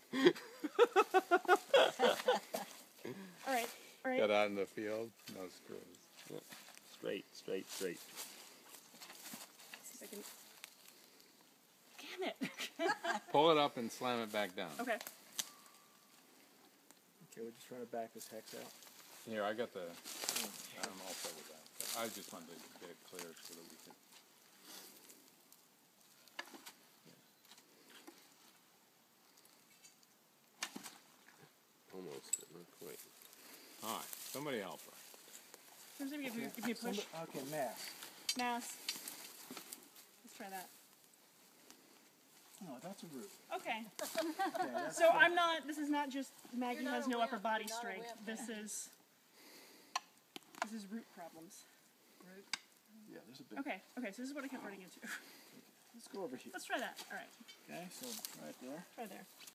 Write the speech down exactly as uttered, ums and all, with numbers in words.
All right, all right. Get out in the field, no screws. Yeah. Straight, straight, straight. See if I can. Damn it. Pull it up and slam it back down. Okay. Okay, we're just trying to back this hex out. Here, I got the. I'm all set with that. But I just wanted to get it clear so that we could. Almost, but not quite. All right, somebody help her. Somebody give, me, give me a push. Somebody, okay, mass. Mass. Let's try that. Oh, that's a root. Okay. Okay, that's So good. I'm not. This is not just Maggie You're not has a no wimp. upper body You're not a strength. wimp. This is. This is root problems. Root. Yeah, there's a big. Okay. Okay. So this is what I kept running into. Let's go over here. Let's try that. All right. Okay, so right there. Try there.